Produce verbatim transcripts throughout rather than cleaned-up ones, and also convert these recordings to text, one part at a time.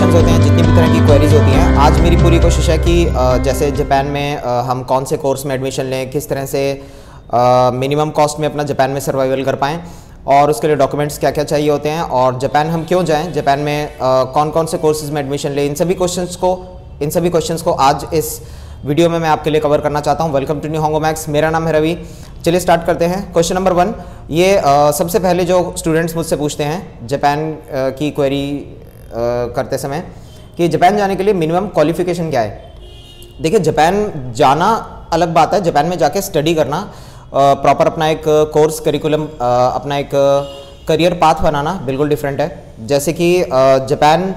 Questions होते हैं, जितनी भी तरह की क्वेरीज होती हैं, आज मेरी पूरी कोशिश है कि जैसे जापान में हम कौन से कोर्स में एडमिशन लें, किस तरह से मिनिमम कॉस्ट में अपना जापान में सर्वाइवल कर पाएँ और उसके लिए डॉक्यूमेंट्स क्या क्या चाहिए होते हैं और जापान हम क्यों जाएं, जापान में कौन कौन से कोर्सेज में एडमिशन लें, इन सभी क्वेश्चंस को इन सभी क्वेश्चंस को आज इस वीडियो में मैं आपके लिए कवर करना चाहता हूं। वेलकम टू निहोंगोमैक्स, मेरा नाम है रवि। चलिए स्टार्ट करते हैं। क्वेश्चन नंबर वन, ये आ, सबसे पहले जो स्टूडेंट्स मुझसे पूछते हैं जापान आ, की क्वेरी करते समय कि जापान जाने के लिए मिनिमम क्वालिफिकेशन क्या है। देखिए, जापान जाना अलग बात है, जापान में जाके स्टडी करना, प्रॉपर अपना एक कोर्स करिकुलम, अपना एक करियर पाथ बनाना बिल्कुल डिफरेंट है। जैसे कि जापान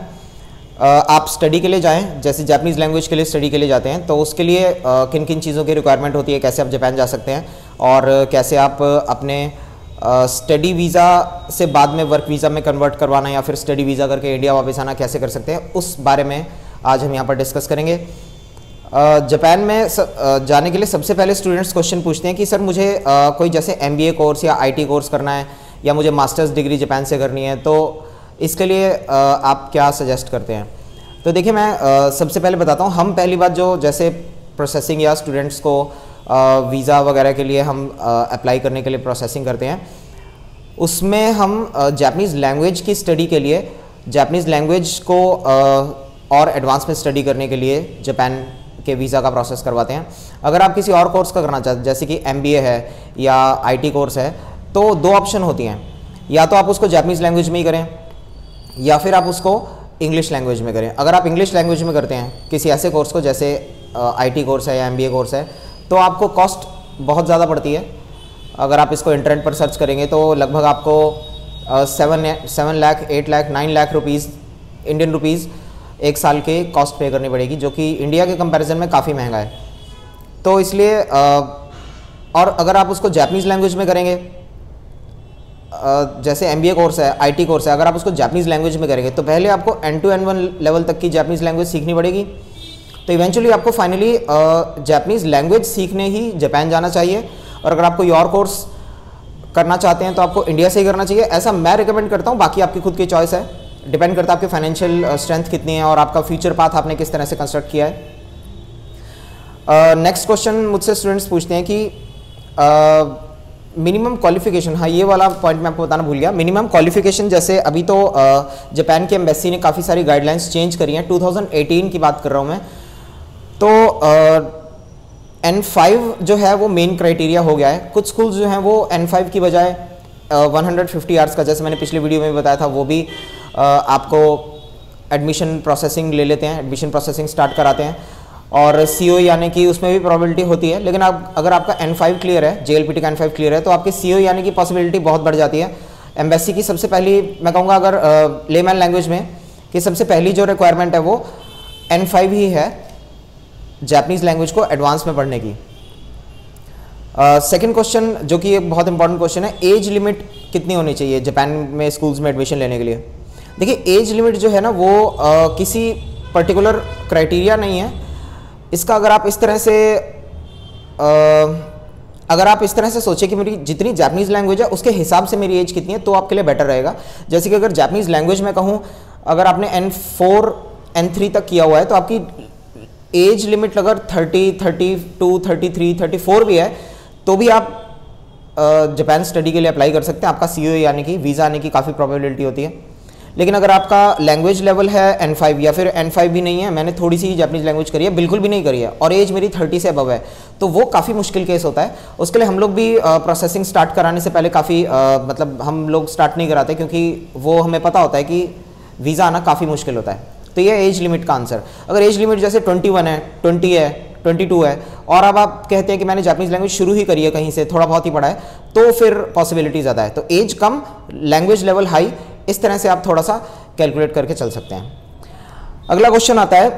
आप स्टडी के लिए जाएं, जैसे जापानीज़ लैंग्वेज के लिए स्टडी के लिए जाते हैं, तो उसके लिए किन किन चीज़ों की रिक्वायरमेंट होती है, कैसे आप जापान जा सकते हैं और कैसे आप अपने स्टडी वीज़ा से बाद में वर्क वीज़ा में कन्वर्ट करवाना या फिर स्टडी वीज़ा करके इंडिया वापस आना कैसे कर सकते हैं, उस बारे में आज हम यहाँ पर डिस्कस करेंगे। जापान में स, जाने के लिए सबसे पहले स्टूडेंट्स क्वेश्चन पूछते हैं कि सर मुझे आ, कोई जैसे एमबीए कोर्स या आईटी कोर्स करना है या मुझे मास्टर्स डिग्री जापान से करनी है, तो इसके लिए आ, आप क्या सजेस्ट करते हैं। तो देखिए, मैं आ, सबसे पहले बताता हूँ। हम पहली बात जो जैसे प्रोसेसिंग या स्टूडेंट्स को वीज़ा वगैरह के लिए हम अप्लाई करने के लिए प्रोसेसिंग करते हैं, उसमें हम जापानीज़ लैंग्वेज की स्टडी के लिए जापानीज़ लैंग्वेज को आ, और एडवांस में स्टडी करने के लिए जापान के वीज़ा का प्रोसेस करवाते हैं। अगर आप किसी और कोर्स का करना चाहते हैं, जैसे कि एमबीए है या आईटी कोर्स है, तो दो ऑप्शन होती हैं, या तो आप उसको जापानीज़ लैंग्वेज में ही करें या फिर आप उसको इंग्लिश लैंग्वेज में करें। अगर आप इंग्लिश लैंग्वेज में करते हैं किसी ऐसे कोर्स को जैसे आईटी कोर्स है या एमबीए कोर्स है, तो आपको कॉस्ट बहुत ज़्यादा पड़ती है। अगर आप इसको इंटरनेट पर सर्च करेंगे तो लगभग आपको seven seven lakh eight lakh nine lakh rupees Indian rupees एक साल के कॉस्ट पे करनी पड़ेगी, जो कि इंडिया के कंपैरिजन में काफ़ी महंगा है। तो इसलिए और अगर आप उसको जापानीज़ लैंग्वेज में करेंगे, जैसे एमबीए कोर्स है, आईटी कोर्स है, अगर आप उसको जापानीज़ लैंग्वेज में करेंगे तो पहले आपको N two N one level तक की जापानीज़ लैंग्वेज सीखनी पड़ेगी। तो इवेंचुअली आपको फाइनली जापानीज़ लैंग्वेज सीखने ही जापान जाना चाहिए। और अगर आप कोई और कोर्स करना चाहते हैं तो आपको इंडिया से ही करना चाहिए, ऐसा मैं रिकमेंड करता हूँ। बाकी आपकी खुद की चॉइस है, डिपेंड करता है आपकी फाइनेंशियल स्ट्रेंथ कितनी है और आपका फ्यूचर पाथ आपने किस तरह से कंस्ट्रक्ट किया है। नेक्स्ट uh, क्वेश्चन मुझसे स्टूडेंट्स पूछते हैं कि मिनिमम क्वालिफिकेशन, हाँ ये वाला पॉइंट मैं आपको बताना भूल गया। मिनिमम क्वालिफिकेशन, जैसे अभी तो जापान की एम्बेसी ने काफ़ी सारी गाइडलाइंस चेंज करी हैं, टू थाउजेंड एटीन की बात कर रहा हूँ मैं, तो एन फाइव जो है वो मेन क्राइटेरिया हो गया है। कुछ स्कूल्स जो हैं वो एन फाइव की बजाय वन हंड्रेड फिफ्टी आवर्स का, जैसे मैंने पिछले वीडियो में भी बताया था, वो भी uh, आपको एडमिशन प्रोसेसिंग ले लेते हैं, एडमिशन प्रोसेसिंग स्टार्ट कराते हैं और सीओ यानी कि उसमें भी प्रोबेबिलिटी होती है। लेकिन आप अगर आपका एन फाइव क्लियर है, जेएलपीटी का एन फाइव क्लियर है, तो आपके सीओ यानी कि पॉसिबिलिटी बहुत बढ़ जाती है। एम्बेसी की सबसे पहली, मैं कहूँगा अगर लेमैन लैंग्वेज में, कि सबसे पहली जो रिक्वायरमेंट है वो एन फाइव ही है जापानीज़ लैंग्वेज को एडवांस में पढ़ने की। सेकेंड uh, क्वेश्चन, जो कि एक बहुत इंपॉर्टेंट क्वेश्चन है, एज लिमिट कितनी होनी चाहिए जापान में स्कूल्स में एडमिशन लेने के लिए। देखिए, एज लिमिट जो है ना वो uh, किसी पर्टिकुलर क्राइटेरिया नहीं है। इसका अगर आप इस तरह से आ, अगर आप इस तरह से सोचें कि मेरी जितनी जापानीज़ लैंग्वेज है उसके हिसाब से मेरी एज कितनी है, तो आपके लिए बेटर रहेगा। जैसे कि अगर जापानीज़ लैंग्वेज में कहूँ, अगर आपने एन फोर एन थ्री तक किया हुआ है तो आपकी एज लिमिट अगर thirty thirty two thirty three thirty four भी है तो भी आप जापान स्टडी के लिए अप्लाई कर सकते हैं। आपका सीओ यानी कि वीज़ा आने की काफ़ी प्रोबेबिलिटी होती है। लेकिन अगर आपका लैंग्वेज लेवल है एन फाइव या फिर एन फाइव भी नहीं है, मैंने थोड़ी सी जापानीज़ लैंग्वेज करी है, बिल्कुल भी नहीं करी है, और एज मेरी थर्टी से अबव है, तो वो काफ़ी मुश्किल केस होता है। उसके लिए हम लोग भी प्रोसेसिंग स्टार्ट कराने से पहले काफ़ी मतलब हम लोग स्टार्ट नहीं कराते, क्योंकि वो हमें पता होता है कि वीज़ा आना काफ़ी मुश्किल होता है। तो ये एज लिमिट का आंसर। अगर एज लिमिट जैसे ट्वेंटी वन है, ट्वेंटी है, ट्वेंटी टू है, और अब आप कहते हैं कि मैंने जापानीज़ लैंग्वेज शुरू ही करी है, कहीं से थोड़ा बहुत ही पढ़ा है, तो फिर पॉसिबिलिटी ज़्यादा है। तो एज कम, लैंग्वेज लेवल हाई, इस तरह से आप थोड़ा सा कैलकुलेट करके चल सकते हैं। अगला क्वेश्चन आता है,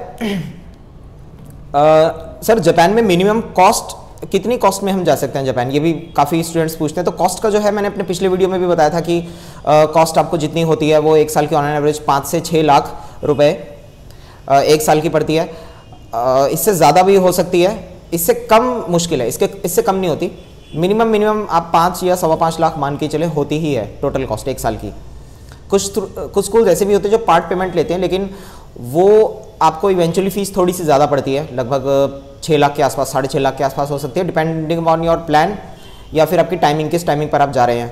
आ, सर जापान में मिनिमम कॉस्ट कितनी कॉस्ट में हम जा सकते हैं जापान, ये भी काफ़ी स्टूडेंट्स पूछते हैं। तो कॉस्ट का जो है, मैंने अपने पिछले वीडियो में भी बताया था कि कॉस्ट आपको जितनी होती है वो एक साल की ऑन एवरेज पाँच से छः लाख रुपए एक साल की पड़ती है। इससे ज़्यादा भी हो सकती है, इससे कम मुश्किल है, इसके इससे कम नहीं होती। मिनिमम मिनिमम आप पाँच या सवा पाँच लाख मान के चले होती ही है टोटल कॉस्ट एक साल की। कुछ कुछ स्कूल ऐसे भी होते हैं जो पार्ट पेमेंट लेते हैं, लेकिन वो आपको इवेंचुअली फ़ीस थोड़ी सी ज़्यादा पड़ती है, लगभग छः लाख के आसपास, साढ़े छः लाख के आसपास हो सकती है, डिपेंडिंग ऑन योर प्लान या फिर आपकी टाइमिंग, किस टाइमिंग पर आप जा रहे हैं।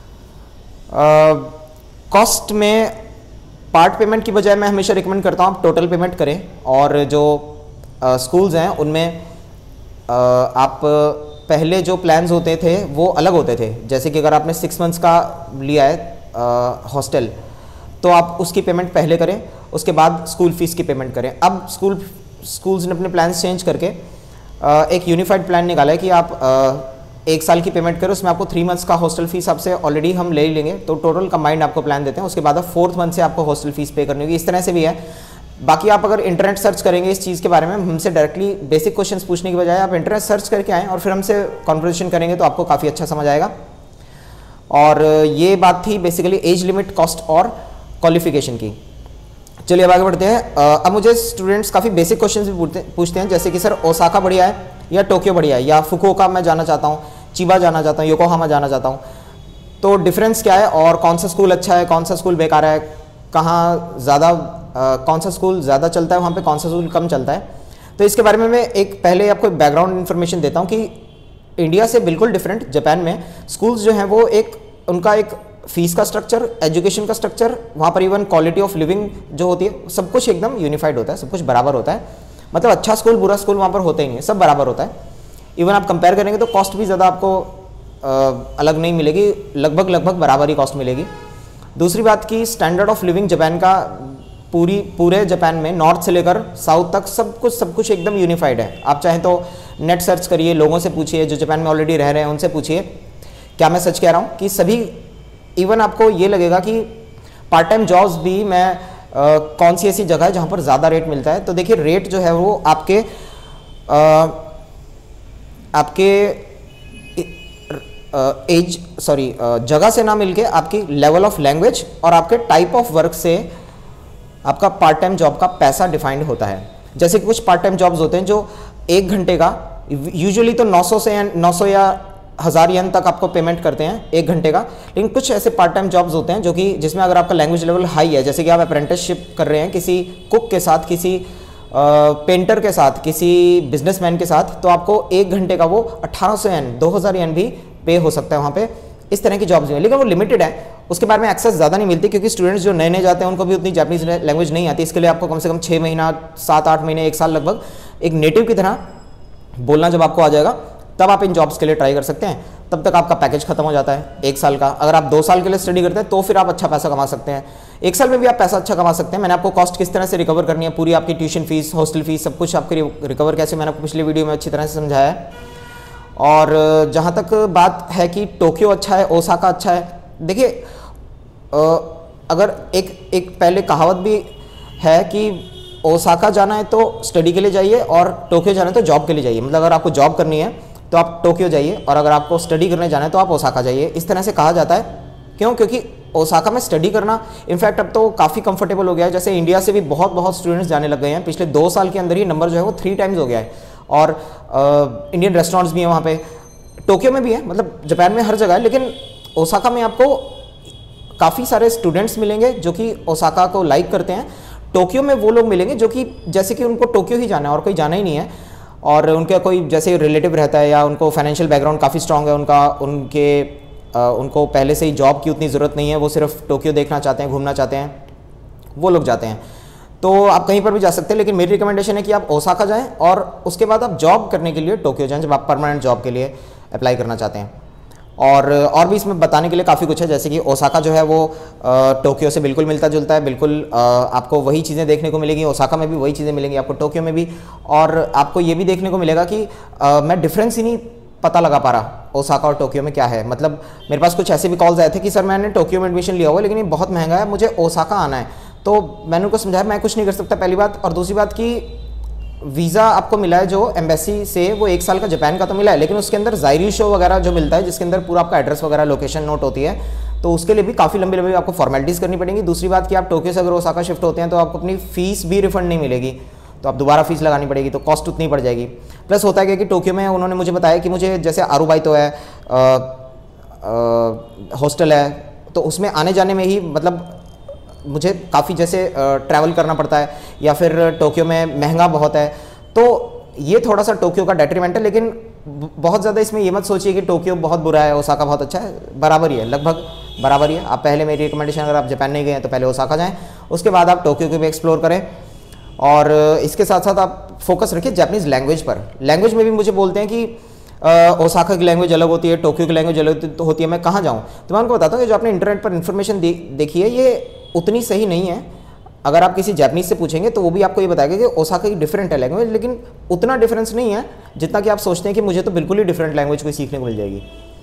कॉस्ट uh, में पार्ट पेमेंट की बजाय मैं हमेशा रिकमेंड करता हूँ आप टोटल पेमेंट करें। और जो स्कूल्स uh, हैं उनमें uh, आप पहले जो प्लान्स होते थे वो अलग होते थे। जैसे कि अगर आपने सिक्स मंथ्स का लिया है हॉस्टल uh, तो आप उसकी पेमेंट पहले करें, उसके बाद स्कूल फीस की पेमेंट करें। अब स्कूल स्कूल्स ने अपने प्लान्स चेंज करके uh, एक यूनिफाइड प्लान निकाला है कि आप uh, एक साल की पेमेंट करें, उसमें आपको थ्री मंथ्स का हॉस्टल फीस आपसे ऑलरेडी हम ले ही लेंगे, तो टोटल कंबाइंड आपको प्लान देते हैं। उसके बाद आप फोर्थ मंथ से आपको हॉस्टल फीस पे करनी होगी। इस तरह से भी है। बाकी आप अगर इंटरनेट सर्च करेंगे इस चीज़ के बारे में, हमसे डायरेक्टली बेसिक क्वेश्चंस पूछने की बजाय आप इंटरनेट सर्च करके आएँ और फिर हमसे कॉन्वर्सेशन करेंगे तो आपको काफ़ी अच्छा समझ आएगा। और ये बात थी बेसिकली एज लिमिट, कॉस्ट और क्वालिफिकेशन की। चलिए अब आगे बढ़ते हैं। अब मुझे स्टूडेंट्स काफ़ी बेसिक क्वेश्चन भी पूछते हैं, जैसे कि सर ओसाका बढ़िया है या टोक्यो बढ़िया है, या फुकुओका मैं जाना चाहता हूँ, चिबा जाना चाहता हूँ, योकोहामा जाना चाहता हूँ, तो डिफरेंस क्या है और कौन सा स्कूल अच्छा है, कौन सा स्कूल बेकार है, कहाँ ज़्यादा कौन सा स्कूल ज़्यादा चलता है, वहाँ पे कौन सा स्कूल कम चलता है। तो इसके बारे में मैं एक पहले आपको बैकग्राउंड इन्फॉर्मेशन देता हूँ कि इंडिया से बिल्कुल डिफरेंट जापान में स्कूल्स जो हैं वो एक उनका एक फ़ीस का स्ट्रक्चर, एजुकेशन का स्ट्रक्चर, वहाँ पर इवन क्वालिटी ऑफ लिविंग जो होती है, सब कुछ एकदम यूनिफाइड होता है, सब कुछ बराबर होता है। मतलब अच्छा स्कूल बुरा स्कूल वहाँ पर होता ही नहीं है, सब बराबर होता है। इवन आप कंपेयर करेंगे तो कॉस्ट भी ज़्यादा आपको आ, अलग नहीं मिलेगी, लगभग लगभग बराबर ही कॉस्ट मिलेगी। दूसरी बात की स्टैंडर्ड ऑफ लिविंग जापान का पूरी पूरे जापान में नॉर्थ से लेकर साउथ तक सब कुछ सब कुछ एकदम यूनिफाइड है। आप चाहें तो नेट सर्च करिए, लोगों से पूछिए जो जापान में ऑलरेडी रह रहे हैं उनसे पूछिए, क्या मैं सच कह रहा हूँ कि सभी, इवन आपको ये लगेगा कि पार्ट टाइम जॉब्स भी मैं आ, कौन सी ऐसी जगह है जहाँ पर ज़्यादा रेट मिलता है। तो देखिए रेट जो है वो आपके आ, आपके एज सॉरी जगह से ना मिलके आपकी लेवल ऑफ लैंग्वेज और आपके टाइप ऑफ वर्क से आपका पार्ट टाइम जॉब का पैसा डिफाइंड होता है। जैसे कि कुछ पार्ट टाइम जॉब्स होते हैं जो एक घंटे का यूजुअली तो नौ सौ से नौ सौ या हज़ार येन तक आपको पेमेंट करते हैं एक घंटे का, लेकिन कुछ ऐसे पार्ट टाइम जॉब्स होते हैं जो कि जिसमें अगर आपका लैंग्वेज लेवल हाई है, जैसे कि आप अप्रेंटिसशिप कर रहे हैं किसी कुक के साथ, किसी पेंटर के साथ, किसी बिजनेसमैन के साथ, तो आपको एक घंटे का वो अठारह सौ येन दो हज़ार येन भी पे हो सकता है वहाँ पे। इस तरह की जॉब्स हैं, लेकिन वो लिमिटेड है, उसके बारे में एक्सेस ज़्यादा नहीं मिलती क्योंकि स्टूडेंट्स जो नए नए जाते हैं उनको भी उतनी जापानीज लैंग्वेज नहीं आती। इसके लिए आपको कम से कम छः महीना सात आठ महीने एक साल लगभग एक नेटिव की तरह बोलना जब आपको आ जाएगा तब आप इन जॉब्स के लिए ट्राई कर सकते हैं। तब तक आपका पैकेज खत्म हो जाता है एक साल का। अगर आप दो साल के लिए स्टडी करते हैं तो फिर आप अच्छा पैसा कमा सकते हैं, एक साल में भी आप पैसा अच्छा कमा सकते हैं। मैंने आपको कॉस्ट किस तरह से रिकवर करनी है, पूरी आपकी ट्यूशन फीस, हॉस्टल फीस, सब कुछ आपकी रिकवर कैसे, मैंने आपको पिछले वीडियो में अच्छी तरह से समझाया है। और जहाँ तक बात है कि टोक्यो अच्छा है, ओसाका अच्छा है, देखिए अगर एक एक पहले कहावत भी है कि ओसाका जाना है तो स्टडी के लिए जाइए और टोक्यो जाना है तो जॉब के लिए जाइए। मतलब अगर आपको जॉब करनी है तो आप टोक्यो जाइए और अगर आपको स्टडी करने जाना है तो आप ओसाका जाइए। इस तरह से कहा जाता है। क्यों? क्योंकि ओसाका में स्टडी करना इनफैक्ट अब तो काफ़ी कंफर्टेबल हो गया है। जैसे इंडिया से भी बहुत बहुत स्टूडेंट्स जाने लग गए हैं, पिछले दो साल के अंदर ही नंबर जो है वो थ्री टाइम्स हो गया है। और आ, इंडियन रेस्टोरेंट्स भी हैं वहाँ पे, टोक्यो में भी है, मतलब जापान में हर जगह है। लेकिन ओसाका में आपको काफ़ी सारे स्टूडेंट्स मिलेंगे जो कि ओसाका को लाइक करते हैं। टोक्यो में वो लोग मिलेंगे जो कि जैसे कि उनको टोक्यो ही जाना है और कोई जाना ही नहीं है, और उनका कोई जैसे रिलेटिव रहता है या उनको फाइनेंशियल बैकग्राउंड काफ़ी स्ट्रांग है, उनका उनके आ, उनको पहले से ही जॉब की उतनी ज़रूरत नहीं है, वो सिर्फ टोक्यो देखना चाहते हैं, घूमना चाहते हैं, वो लोग जाते हैं। तो आप कहीं पर भी जा सकते हैं, लेकिन मेरी रिकमेंडेशन है कि आप ओसाका जाएं और उसके बाद आप जॉब करने के लिए टोक्यो जाएं जब आप परमानेंट जॉब के लिए अप्लाई करना चाहते हैं। और और भी इसमें बताने के लिए काफ़ी कुछ है, जैसे कि ओसाका जो है वो टोक्यो से बिल्कुल मिलता जुलता है, बिल्कुल आ, आपको वही चीज़ें देखने को मिलेंगी, ओसाका में भी वही चीज़ें मिलेंगी आपको टोक्यो में भी। और आपको ये भी देखने को मिलेगा कि आ, मैं डिफरेंस ही नहीं पता लगा पा रहा ओसाका और टोक्यो में क्या है। मतलब मेरे पास कुछ ऐसे भी कॉल्स आए थे कि सर मैंने टोक्यो में एडमिशन लिया हुआ लेकिन ये बहुत महंगा है, मुझे ओसाका आना है। तो मैंने उनको समझाया मैं कुछ नहीं कर सकता, पहली बात। और दूसरी बात कि वीज़ा आपको मिला है जो एम्बेसी से, वो एक साल का जापान का तो मिला है, लेकिन उसके अंदर जायरी शो वगैरह जो मिलता है जिसके अंदर पूरा आपका एड्रेस वगैरह लोकेशन नोट होती है, तो उसके लिए भी काफ़ी लंबी लंबी आपको फॉर्मेलिटीज़ करनी पड़ेंगी। दूसरी बात कि आप टोक्यो से अगर ओसाका शिफ्ट होते हैं तो आपको अपनी फ़ीस भी रिफंड नहीं मिलेगी, तो आप दोबारा फीस लगानी पड़ेगी, तो कॉस्ट उतनी पड़ जाएगी। प्लस होता है क्या कि टोक्यो में उन्होंने मुझे बताया कि मुझे जैसे आरुबाई तो है, हॉस्टल है, तो उसमें आने जाने में ही मतलब मुझे काफ़ी जैसे ट्रैवल करना पड़ता है या फिर टोक्यो में महंगा बहुत है, तो ये थोड़ा सा टोक्यो का डेट्रीमेंट है। लेकिन बहुत ज़्यादा इसमें ये मत सोचिए कि टोक्यो बहुत बुरा है, ओसाका बहुत अच्छा है, बराबर ही है, लगभग बराबर ही है। आप पहले, मेरी रिकमेंडेशन, अगर आप जापान नहीं गए हैं तो पहले ओसाका जाएँ, उसके बाद आप टोक्यो को भी एक्सप्लोर करें। और इसके साथ साथ आप फोकस रखिए जापानीज़ लैंग्वेज पर। लैंग्वेज में भी मुझे बोलते हैं कि ओसाका की लैंग्वेज अलग होती है, टोक्यो की लैंग्वेज अलग होती है, मैं कहाँ जाऊँ? तो मैं उनको बताता हूँ कि जो आपने इंटरनेट पर इन्फॉर्मेशन दे, देखी है ये उतनी सही नहीं है। अगर आप किसी जापानीज से पूछेंगे तो वो भी आपको ये बताएगा कि ओसाका की डिफरेंट है लैंग्वेज, लेकिन उतना डिफरेंस नहीं है जितना कि आप सोचते हैं कि मुझे तो बिल्कुल ही डिफरेंट लैंग्वेज कोई सीखने को मिल जाएगी।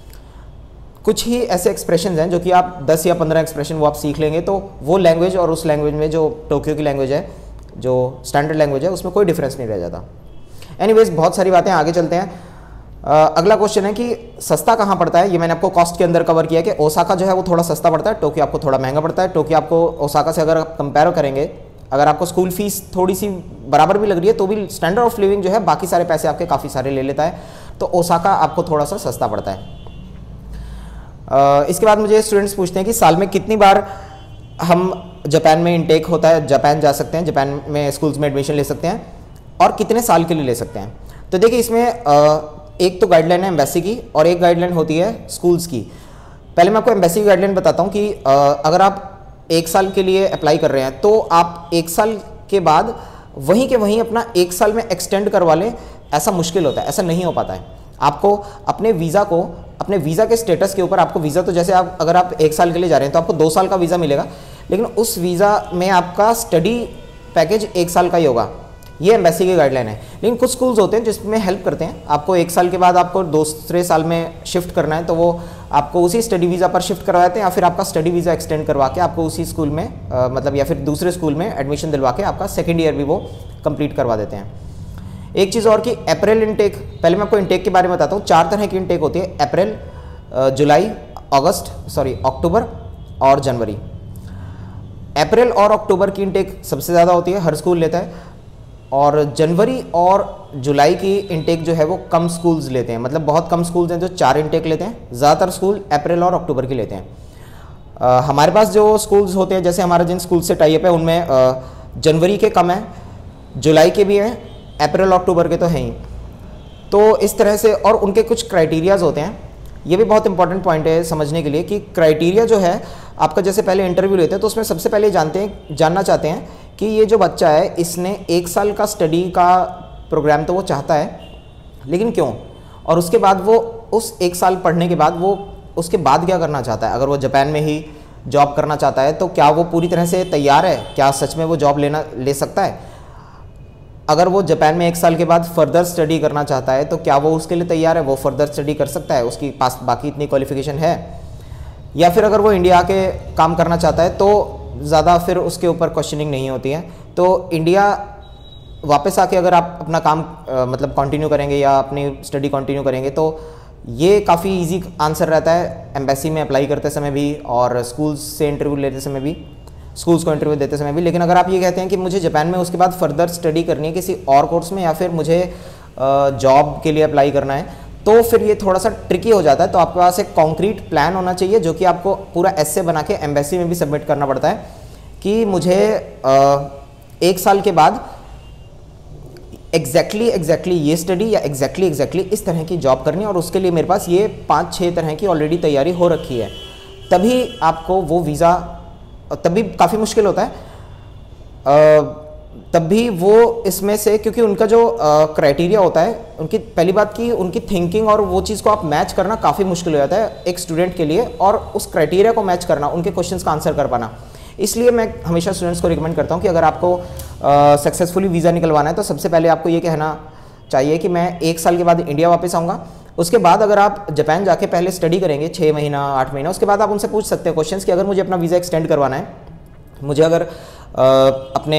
कुछ ही ऐसे एक्सप्रेशन हैं जो कि आप दस या पंद्रह एक्सप्रेशन वो आप सीख लेंगे, तो वो लैंग्वेज और उस लैंग्वेज में जो टोक्यो की लैंग्वेज है, जो स्टैंडर्ड लैंग्वेज है, उसमें कोई डिफरेंस नहीं रह जाता। एनीवेज, बहुत सारी बातें, आगे चलते हैं। Uh, अगला क्वेश्चन है कि सस्ता कहाँ पड़ता है। ये मैंने आपको कॉस्ट के अंदर कवर किया कि ओसाका जो है वो थोड़ा सस्ता पड़ता है, टोक्यो आपको थोड़ा महंगा पड़ता है। टोक्यो आपको ओसाका से अगर आप कंपेयर करेंगे, अगर आपको स्कूल फीस थोड़ी सी बराबर भी लग रही है तो भी स्टैंडर्ड ऑफ लिविंग जो है बाकी सारे पैसे आपके काफ़ी सारे ले लेता है, तो ओसाका आपको थोड़ा सा सस्ता पड़ता है। uh, इसके बाद मुझे स्टूडेंट्स पूछते हैं कि साल में कितनी बार हम जापान में इनटेक होता है, जापान जा सकते हैं, जापान में स्कूल्स में एडमिशन ले सकते हैं, और कितने साल के लिए ले सकते हैं। तो देखिए, इसमें uh, एक तो गाइडलाइन है एम्बेसी की और एक गाइडलाइन होती है स्कूल्स की। पहले मैं आपको एम्बेसी की गाइडलाइन बताता हूँ कि अगर आप एक साल के लिए अप्लाई कर रहे हैं तो आप एक साल के बाद वहीं के वहीं अपना एक साल में एक्सटेंड करवा लें, ऐसा मुश्किल होता है, ऐसा नहीं हो पाता है। आपको अपने वीज़ा को, अपने वीज़ा के स्टेटस के ऊपर, आपको वीज़ा तो जैसे आप अगर आप एक साल के लिए जा रहे हैं तो आपको दो साल का वीज़ा मिलेगा, लेकिन उस वीज़ा में आपका स्टडी पैकेज एक साल का ही होगा। ये एम्बेसी की गाइडलाइन है। लेकिन कुछ स्कूल्स होते हैं जिसमें हेल्प करते हैं, आपको एक साल के बाद आपको दूसरे साल में शिफ्ट करना है तो वो आपको उसी स्टडी वीज़ा पर शिफ्ट करवाते हैं, या फिर आपका स्टडी वीज़ा एक्सटेंड करवा के आपको उसी स्कूल में आ, मतलब या फिर दूसरे स्कूल में एडमिशन दिलवा के आपका सेकेंड ईयर भी वो कंप्लीट करवा देते हैं। एक चीज़ और कि अप्रैल इनटेक, पहले मैं आपको इनटेक के बारे में बताता हूँ। चार तरह की इनटेक होती है, अप्रैल, जुलाई, अगस्त, सॉरी अक्टूबर और जनवरी। अप्रैल और अक्टूबर की इनटेक सबसे ज़्यादा होती है, हर स्कूल लेता है, और जनवरी और जुलाई की इनटेक जो है वो कम स्कूल्स लेते हैं, मतलब बहुत कम स्कूल्स हैं जो चार इनटेक लेते हैं, ज़्यादातर स्कूल अप्रैल और अक्टूबर की लेते हैं। आ, हमारे पास जो स्कूल्स होते हैं, जैसे हमारा जिन स्कूल से टाई अप है उनमें आ, जनवरी के कम हैं, जुलाई के भी हैं, अप्रैल अक्टूबर के तो हैं ही। तो इस तरह से, और उनके कुछ क्राइटेरियाज होते हैं, ये भी बहुत इंपॉर्टेंट पॉइंट है समझने के लिए कि क्राइटेरिया जो है आपका, जैसे पहले इंटरव्यू लेते हैं तो उसमें सबसे पहले जानते हैं जानना चाहते हैं कि ये जो बच्चा है इसने एक साल का स्टडी का प्रोग्राम तो वो चाहता है, लेकिन क्यों, और उसके बाद वो उस एक साल पढ़ने के बाद वो उसके बाद क्या करना चाहता है। अगर वो जापान में ही जॉब करना चाहता है तो क्या वो पूरी तरह से तैयार है, क्या सच में वो जॉब लेना ले सकता है। अगर वो जापान में एक साल के बाद फर्दर स्टडी करना चाहता है तो क्या वो उसके लिए तैयार है, वो फर्दर स्टडी कर सकता है, उसकी पास बाकी इतनी क्वालिफिकेशन है। या फिर अगर वो इंडिया के काम करना चाहता है तो ज़्यादा फिर उसके ऊपर क्वेश्चनिंग नहीं होती है, तो इंडिया वापस आके अगर आप अपना काम आ, मतलब कंटिन्यू करेंगे या अपनी स्टडी कंटिन्यू करेंगे तो ये काफ़ी इजी आंसर रहता है एम्बेसी में अप्लाई करते समय भी और स्कूल्स से इंटरव्यू लेते समय भी, स्कूल्स को इंटरव्यू देते समय भी। लेकिन अगर आप ये कहते हैं कि मुझे जापान में उसके बाद फर्दर स्टडी करनी है किसी और कोर्स में, या फिर मुझे जॉब के लिए अप्लाई करना है, तो फिर ये थोड़ा सा ट्रिकी हो जाता है। तो आपके पास एक कॉन्क्रीट प्लान होना चाहिए जो कि आपको पूरा एस्से बना के एम्बेसी में भी सबमिट करना पड़ता है कि मुझे आ, एक साल के बाद एग्जैक्टली एग्जैक्टली ये स्टडी या एग्जैक्टली एग्जैक्टली इस तरह की जॉब करनी है, और उसके लिए मेरे पास ये पाँच छः तरह की ऑलरेडी तैयारी हो रखी है, तभी आपको वो वीज़ा, तभी काफ़ी मुश्किल होता है, आ, तब भी वो इसमें से, क्योंकि उनका जो क्राइटेरिया होता है, उनकी पहली बात की उनकी थिंकिंग और वो चीज़ को आप मैच करना काफ़ी मुश्किल हो जाता है एक स्टूडेंट के लिए, और उस क्राइटेरिया को मैच करना, उनके क्वेश्चंस का आंसर कर पाना। इसलिए मैं हमेशा स्टूडेंट्स को रिकमेंड करता हूँ कि अगर आपको सक्सेसफुली वीज़ा निकलवाना है तो सबसे पहले आपको ये कहना चाहिए कि मैं एक साल के बाद इंडिया वापस आऊँगा। उसके बाद अगर आप जापान जाके पहले स्टडी करेंगे छः महीना आठ महीना, उसके बाद आप उनसे पूछ सकते हैं क्वेश्चंस कि अगर मुझे अपना वीज़ा एक्सटेंड करवाना है, मुझे अगर आ, अपने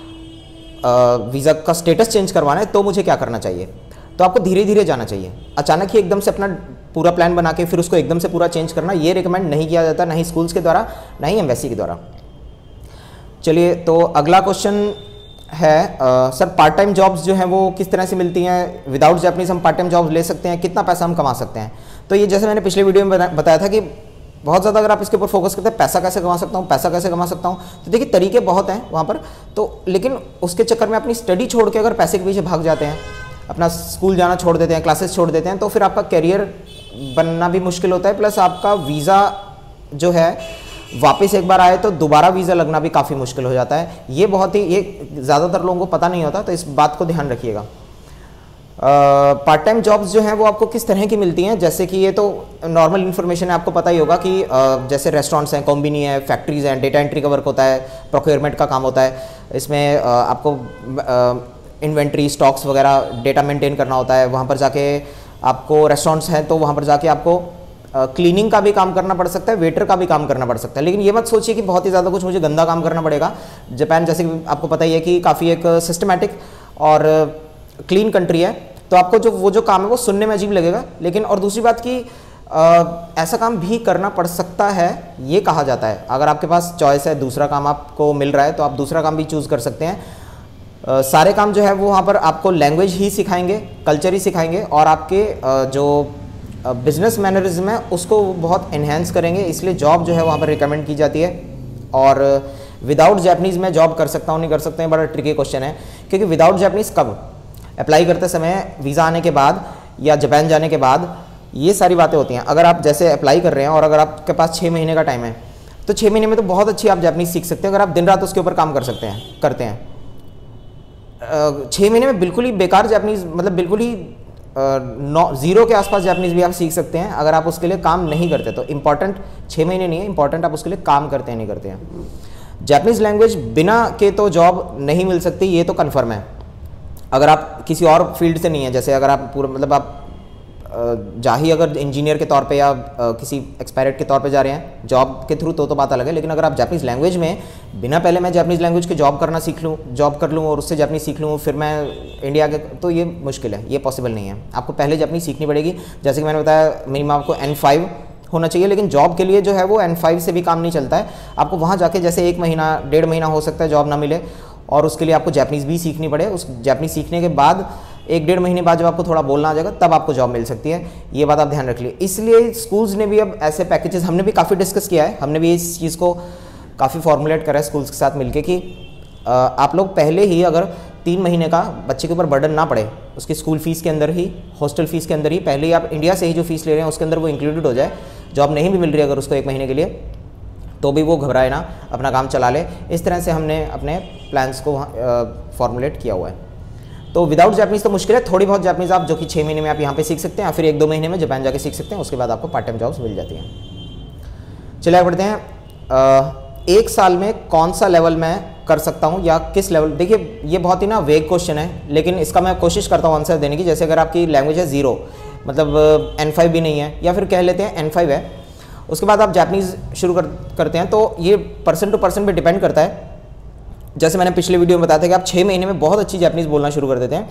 वीज़ा का स्टेटस चेंज करवाना है तो मुझे क्या करना चाहिए। तो आपको धीरे धीरे जाना चाहिए, अचानक ही एकदम से अपना पूरा प्लान बना के फिर उसको एकदम से पूरा चेंज करना ये रिकमेंड नहीं किया जाता, ना ही स्कूल्स के द्वारा ना ही एम्बेसी के द्वारा। चलिए, तो अगला क्वेश्चन है, आ, सर पार्ट टाइम जॉब्स जो हैं वो किस तरह से मिलती हैं, विदाउट जापानीज हम पार्ट टाइम जॉब्स ले सकते हैं, कितना पैसा हम कमा सकते हैं। तो ये जैसे मैंने पिछले वीडियो में बताया था कि बहुत ज़्यादा अगर आप इसके ऊपर फोकस करते हैं पैसा कैसे कमा सकता हूँ पैसा कैसे कमा सकता हूँ, तो देखिए तरीके बहुत हैं वहाँ पर तो, लेकिन उसके चक्कर में अपनी स्टडी छोड़ के अगर पैसे के पीछे भाग जाते हैं, अपना स्कूल जाना छोड़ देते हैं, क्लासेस छोड़ देते हैं, तो फिर आपका करियर बनना भी मुश्किल होता है, प्लस आपका वीज़ा जो है वापस एक बार आए तो दोबारा वीज़ा लगना भी काफ़ी मुश्किल हो जाता है। ये बहुत ही ये ज़्यादातर लोगों को पता नहीं होता, तो इस बात को ध्यान रखिएगा। पार्ट टाइम जॉब्स जो हैं वो आपको किस तरह की मिलती हैं, जैसे कि ये तो नॉर्मल इन्फॉर्मेशन है, आपको पता ही होगा कि uh, जैसे रेस्टोरेंट्स हैं, कॉम्बिनी है, फैक्ट्रीज़ हैं, डेटा एंट्री का वर्क होता है, प्रोक्योरमेंट का काम होता है, इसमें uh, आपको इन्वेंट्री uh, स्टॉक्स वगैरह डेटा मेंटेन करना होता है। वहाँ पर जाके आपको रेस्टोरेंट्स हैं तो वहाँ पर जाके आपको क्लीनिंग uh, का भी काम करना पड़ सकता है, वेटर का भी काम करना पड़ सकता है, लेकिन ये मत सोचिए कि बहुत ही ज़्यादा कुछ मुझे गंदा काम करना पड़ेगा। जापान जैसे कि आपको पता ही है कि काफ़ी एक सिस्टमेटिक और क्लीन कंट्री है, तो आपको जो वो जो काम है वो सुनने में अजीब लगेगा, लेकिन और दूसरी बात कि आ, ऐसा काम भी करना पड़ सकता है, ये कहा जाता है। अगर आपके पास चॉइस है, दूसरा काम आपको मिल रहा है, तो आप दूसरा काम भी चूज़ कर सकते हैं। आ, सारे काम जो है वो वहाँ पर आपको लैंग्वेज ही सिखाएंगे, कल्चर ही सिखाएंगे, और आपके आ, जो बिजनेस मैनरिज्म है उसको बहुत इन्हेंस करेंगे, इसलिए जॉब जो है वहाँ पर रिकमेंड की जाती है। और विदाउट जैपनीज़ में जॉब कर सकता हूँ नहीं कर सकते हैं, बड़ा ट्रिकी क्वेश्चन है, क्योंकि विदाउट जैपनीज़ कब अप्लाई करते समय, वीज़ा आने के बाद या जापान जाने के बाद, ये सारी बातें होती हैं। अगर आप जैसे अप्लाई कर रहे हैं और अगर आपके पास छः महीने का टाइम है, तो छः महीने में तो बहुत अच्छी आप जापानीज़ सीख सकते हैं, अगर आप दिन रात उसके ऊपर काम कर सकते हैं करते हैं। छः महीने में बिल्कुल ही बेकार जापानीज़, मतलब बिल्कुल ही नौ ज़ीरो के आसपास जापानीज़ भी आप सीख सकते हैं अगर आप उसके लिए काम नहीं करते। तो इंपॉर्टेंट छः महीने नहीं है, इंपॉर्टेंट आप उसके लिए काम करते हैं नहीं करते हैं। जापानीज़ लैंग्वेज बिना के तो जॉब नहीं मिल सकती, ये तो कन्फर्म है। अगर आप किसी और फील्ड से नहीं है, जैसे अगर आप पूरा मतलब आप जा ही अगर इंजीनियर के तौर पे या किसी एक्सपायरेट के तौर पे जा रहे हैं जॉब के थ्रू, तो तो बात अलग है, लेकिन अगर आप जापानीज़ लैंग्वेज में बिना पहले मैं जापानीज़ लैंग्वेज की जॉब करना सीख लूँ, जॉब कर लूँ और उससे जापानीज़ सीख लूँ फिर मैं इंडिया के, तो ये मुश्किल है, ये पॉसिबल नहीं है। आपको पहले जापानीज़ सीखनी पड़ेगी, जैसे कि मैंने बताया मिनिमम आपको एन फाइव होना चाहिए, लेकिन जॉब के लिए जो है वो एन फाइव से भी काम नहीं चलता है। आपको वहाँ जाके जैसे एक महीना डेढ़ महीना हो सकता है जॉब ना मिले, और उसके लिए आपको जापानीज़ भी सीखनी पड़े। उस जापानीज़ सीखने के बाद एक डेढ़ महीने बाद जब आपको थोड़ा बोलना आ जाएगा तब आपको जॉब मिल सकती है, ये बात आप ध्यान रख लिए। इसलिए स्कूल्स ने भी अब ऐसे पैकेजेस, हमने भी काफ़ी डिस्कस किया है, हमने भी इस चीज़ को काफ़ी फॉर्मुलेट करा है स्कूल्स के साथ मिलके कि आप लोग पहले ही अगर तीन महीने का बच्चे के ऊपर बर्डन ना पड़े, उसकी स्कूल फीस के अंदर ही, हॉस्टल फीस के अंदर ही, पहले ही आप इंडिया से ही जो फीस ले रहे हैं उसके अंदर वो इंक्लूडेड हो जाए। जॉब नहीं भी मिल रही है अगर उसको एक महीने के लिए, तो भी वो घबराए ना, अपना काम चला ले। इस तरह से हमने अपने प्लान्स को फॉर्मुलेट किया हुआ है। तो विदाउट जापानीज़ तो मुश्किल है, थोड़ी बहुत जापानीज़ आप जो कि छः महीने में आप यहाँ पे सीख सकते हैं, या फिर एक दो महीने में जापान जाके सीख सकते हैं, उसके बाद आपको पार्ट टाइम जॉब्स मिल जाती हैं। चलिए आगे बढ़ते हैं। एक साल में कौन सा लेवल मैं कर सकता हूँ या किस लेवल, देखिए ये बहुत ही ना वेग क्वेश्चन है, लेकिन इसका मैं कोशिश करता हूँ आंसर देने की। जैसे अगर आपकी लैंग्वेज है ज़ीरो, मतलब एन फाइव भी नहीं है, या फिर कह लेते हैं एन फाइव है, उसके बाद आप जापानीज़ शुरू कर करते हैं, तो ये पर्सन टू पर्सन पे डिपेंड करता है। जैसे मैंने पिछले वीडियो में बताया था कि आप छः महीने में बहुत अच्छी जापानीज़ बोलना शुरू कर देते हैं,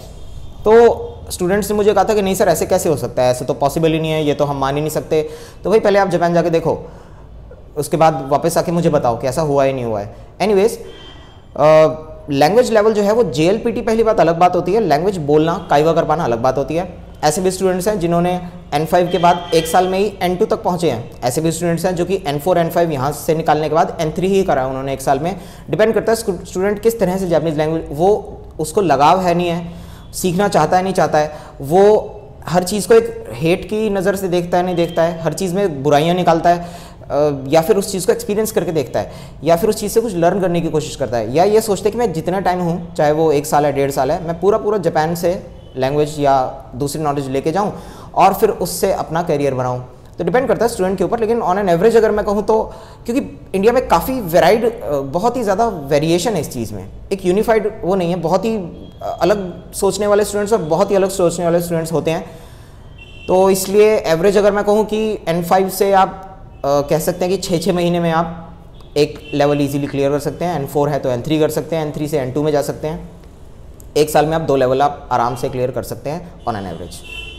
तो स्टूडेंट्स ने मुझे कहा था कि नहीं सर ऐसे कैसे हो सकता है, ऐसे तो पॉसिबल ही नहीं है, ये तो हम मान ही नहीं सकते। तो भाई पहले आप जापान जाके देखो, उसके बाद वापस आके मुझे बताओ कि ऐसा हुआ ही नहीं हुआ है। एनीवेज लैंग्वेज लेवल जो है वो जे एल पी टी, पहली बात अलग बात होती है, लैंग्वेज बोलना काइवा कर पाना अलग बात होती है। ऐसे भी स्टूडेंट्स हैं जिन्होंने एन फाइव के बाद एक साल में ही एन टू तक पहुंचे हैं, ऐसे भी स्टूडेंट्स हैं जो कि एन फोर एन फाइव यहाँ से निकालने के बाद एन थ्री ही करा उन्होंने एक साल में। डिपेंड करता है स्टूडेंट किस तरह से जापानीज़ लैंग्वेज, वो उसको लगाव है नहीं है, सीखना चाहता है नहीं चाहता है, वो हर चीज़ को एक हेट की नज़र से देखता है नहीं देखता है, हर चीज़ में बुराइयाँ निकालता है, या फिर उस चीज़ को एक्सपीरियंस करके देखता है, या फिर उस चीज़ से कुछ लर्न करने की कोशिश करता है, या ये सोचते हैं कि मैं जितना टाइम हूँ, चाहे वो एक साल है डेढ़ साल है, मैं पूरा पूरा जापान से लैंग्वेज या दूसरी नॉलेज लेके जाऊँ और फिर उससे अपना करियर बनाऊँ। तो डिपेंड करता है स्टूडेंट के ऊपर, लेकिन ऑन एन एवरेज अगर मैं कहूँ तो, क्योंकि इंडिया में काफ़ी वेराइड, बहुत ही ज़्यादा वेरिएशन है इस चीज़ में, एक यूनिफाइड वो नहीं है, बहुत ही अलग सोचने वाले स्टूडेंट्स और बहुत ही अलग सोचने वाले स्टूडेंट्स होते हैं। तो इसलिए एवरेज अगर मैं कहूँ कि एन फाइव से आप आ, कह सकते हैं कि छः छः महीने में आप एक लेवल इजीली क्लियर कर सकते हैं, एन फोर है तो एन थ्री कर सकते हैं, एन थ्री से एन टू में जा सकते हैं, एक साल में आप दो लेवल आप आराम से क्लियर कर सकते हैं ऑन एन एवरेज।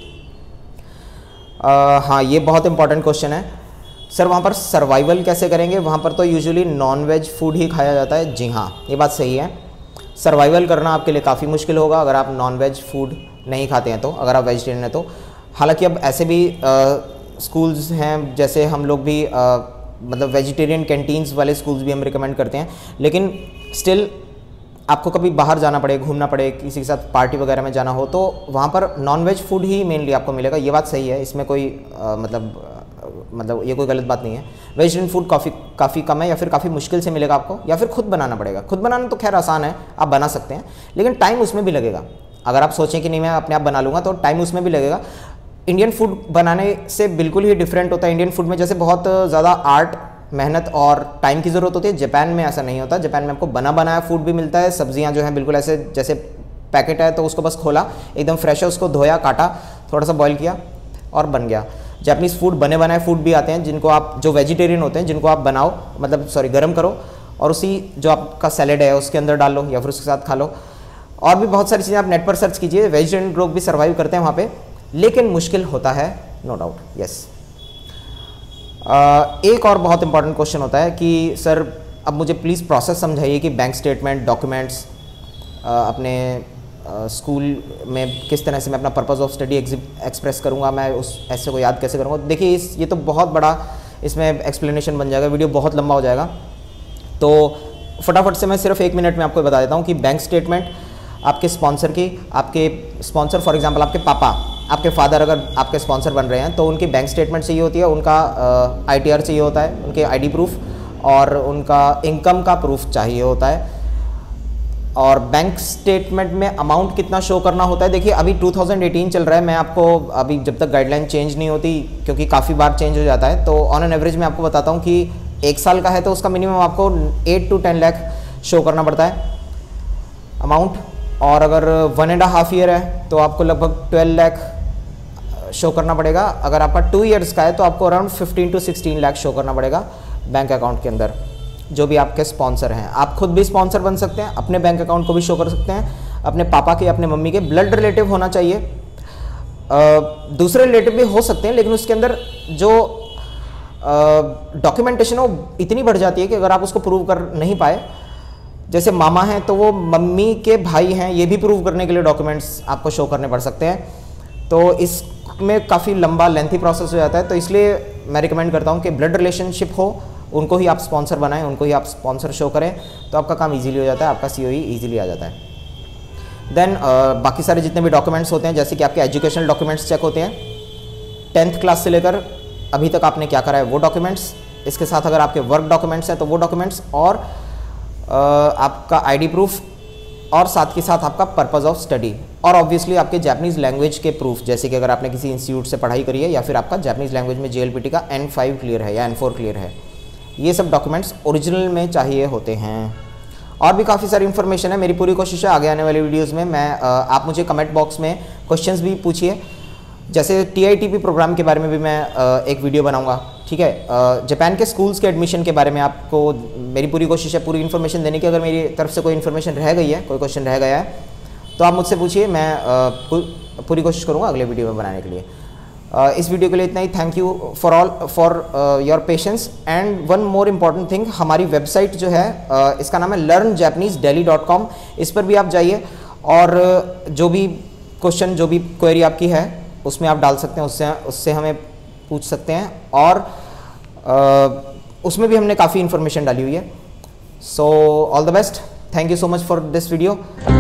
हाँ, ये बहुत इंपॉर्टेंट क्वेश्चन है सर, वहाँ पर सर्वाइवल कैसे करेंगे? वहाँ पर तो यूजुअली नॉन वेज फूड ही खाया जाता है। जी हाँ, ये बात सही है, सर्वाइवल करना आपके लिए काफ़ी मुश्किल होगा अगर आप नॉन वेज फूड नहीं खाते हैं तो, अगर आप वेजिटेरियन हैं तो। हालांकि अब ऐसे भी स्कूल्स हैं, जैसे हम लोग भी आ, मतलब वेजिटेरियन कैंटीन्स वाले स्कूल्स भी हम रिकमेंड करते हैं, लेकिन स्टिल आपको कभी बाहर जाना पड़े, घूमना पड़े, किसी के साथ पार्टी वगैरह में जाना हो, तो वहाँ पर नॉन वेज फूड ही मेनली आपको मिलेगा। ये बात सही है, इसमें कोई आ, मतलब आ, मतलब ये कोई गलत बात नहीं है। वेजिटेरियन फूड काफ़ी काफ़ी कम है या फिर काफ़ी मुश्किल से मिलेगा आपको, या फिर खुद बनाना पड़ेगा। खुद बनाना तो खैर आसान है, आप बना सकते हैं, लेकिन टाइम उसमें भी लगेगा। अगर आप सोचें कि नहीं मैं अपने आप बना लूँगा, तो टाइम उसमें भी लगेगा। इंडियन फूड बनाने से बिल्कुल ही डिफरेंट होता है। इंडियन फूड में जैसे बहुत ज़्यादा आर्ट, मेहनत और टाइम की ज़रूरत होती है, जापान में ऐसा नहीं होता। जापान में आपको बना बनाया फूड भी मिलता है। सब्जियां जो हैं बिल्कुल ऐसे जैसे पैकेट है, तो उसको बस खोला, एकदम फ्रेश है, उसको धोया, काटा, थोड़ा सा बॉईल किया और बन गया। जापानीज़ फूड बने बनाए फूड भी आते हैं, जिनको आप, जो वेजिटेरियन होते हैं, जिनको आप बनाओ, मतलब सॉरी गर्म करो और उसी जो आपका सैलेड है उसके अंदर डाल लो या फिर उसके साथ खा लो। और भी बहुत सारी चीज़ें आप नेट पर सर्च कीजिए। वेजिटेरियन लोग भी सर्वाइव करते हैं वहाँ पे, लेकिन मुश्किल होता है, नो डाउट। यस, एक और बहुत इंपॉर्टेंट क्वेश्चन होता है कि सर अब मुझे प्लीज़ प्रोसेस समझाइए कि बैंक स्टेटमेंट, डॉक्यूमेंट्स, अपने स्कूल में किस तरह से मैं अपना पर्पस ऑफ स्टडी एक्सप्रेस करूँगा, मैं उस ऐसे को याद कैसे करूँगा। देखिए इस ये तो बहुत बड़ा इसमें एक्सप्लेनेशन बन जाएगा, वीडियो बहुत लंबा हो जाएगा, तो फटाफट से मैं सिर्फ एक मिनट में आपको बता देता हूँ कि बैंक स्टेटमेंट आपके स्पॉन्सर की, आपके स्पॉन्सर फॉर एग्जांपल आपके पापा, आपके फादर अगर आपके स्पॉन्सर बन रहे हैं, तो उनकी बैंक स्टेटमेंट चाहिए होती है, उनका आई टी आर चाहिए होता है, उनके आई डी प्रूफ, और उनका इनकम का प्रूफ चाहिए होता है। और बैंक स्टेटमेंट में अमाउंट कितना शो करना होता है, देखिए अभी दो हज़ार अठारह चल रहा है, मैं आपको अभी जब तक गाइडलाइन चेंज नहीं होती, क्योंकि काफ़ी बार चेंज हो जाता है, तो ऑन एन एवरेज मैं आपको बताता हूँ कि एक साल का है तो उसका मिनिमम आपको eight to ten lakh show करना पड़ता है अमाउंट, और अगर वन एंड हाफ ईयर है तो आपको लगभग ट्वेल्व लाख शो करना पड़ेगा। अगर आपका टू इयर्स का है तो आपको around fifteen to sixteen lakh show करना पड़ेगा बैंक अकाउंट के अंदर, जो भी आपके स्पॉन्सर हैं। आप खुद भी स्पॉन्सर बन सकते हैं, अपने बैंक अकाउंट को भी शो कर सकते हैं, अपने पापा के, अपने मम्मी के। ब्लड रिलेटिव होना चाहिए, आ, दूसरे रिलेटिव भी हो सकते हैं, लेकिन उसके अंदर जो डॉक्यूमेंटेशन वो इतनी बढ़ जाती है कि अगर आप उसको प्रूव कर नहीं पाए, जैसे मामा हैं तो वो मम्मी के भाई हैं, ये भी प्रूव करने के लिए डॉक्यूमेंट्स आपको शो करने पड़ सकते हैं, तो इसमें काफ़ी लंबा लेंथी प्रोसेस हो जाता है। तो इसलिए मैं रिकमेंड करता हूँ कि ब्लड रिलेशनशिप हो, उनको ही आप स्पॉन्सर बनाएं, उनको ही आप स्पॉन्सर शो करें, तो आपका काम इजीली हो जाता है, आपका सी ओ ई ईजिली आ जाता है। देन uh, बाकी सारे जितने भी डॉक्यूमेंट्स होते हैं, जैसे कि आपके एजुकेशनल डॉक्यूमेंट्स चेक होते हैं, टेंथ क्लास से लेकर अभी तक आपने क्या करा है वो डॉक्यूमेंट्स, इसके साथ अगर आपके वर्क डॉक्यूमेंट्स हैं तो वो डॉक्यूमेंट्स, और uh, आपका आई डी प्रूफ, और साथ के साथ आपका पर्पस ऑफ स्टडी, और ऑब्वियसली आपके जापानीज़ लैंग्वेज के प्रूफ, जैसे कि अगर आपने किसी इंस्टीट्यूट से पढ़ाई करी है या फिर आपका जापानीज़ लैंग्वेज में जे एल पी टी का एन फाइव क्लियर है या एन फोर क्लियर है, ये सब डॉक्यूमेंट्स ओरिजिनल में चाहिए होते हैं। और भी काफ़ी सारी इन्फॉर्मेशन है, मेरी पूरी कोशिश है आगे आने वाली वीडियोस में मैं आप मुझे कमेंट बॉक्स में क्वेश्चंस भी पूछिए, जैसे T I T P program के बारे में भी मैं एक वीडियो बनाऊंगा, ठीक है। जापान के स्कूल्स के एडमिशन के बारे में आपको मेरी पूरी कोशिश है पूरी इन्फॉर्मेशन देने की। अगर मेरी तरफ से कोई इन्फॉर्मेशन रह गई है, कोई क्वेश्चन रह गया है, तो आप मुझसे पूछिए, मैं पूरी कोशिश करूँगा अगले वीडियो में बनाने के लिए। Uh, इस वीडियो के लिए इतना ही। Thank you for all for your patience. And one more important thing, हमारी वेबसाइट जो है uh, इसका नाम है learn Japanese daily dot com, इस पर भी आप जाइए और uh, जो भी क्वेश्चन, जो भी क्वेरी आपकी है उसमें आप डाल सकते हैं, उससे उससे हमें पूछ सकते हैं, और uh, उसमें भी हमने काफ़ी इन्फॉर्मेशन डाली हुई है। So all the best, thank you so much for this video.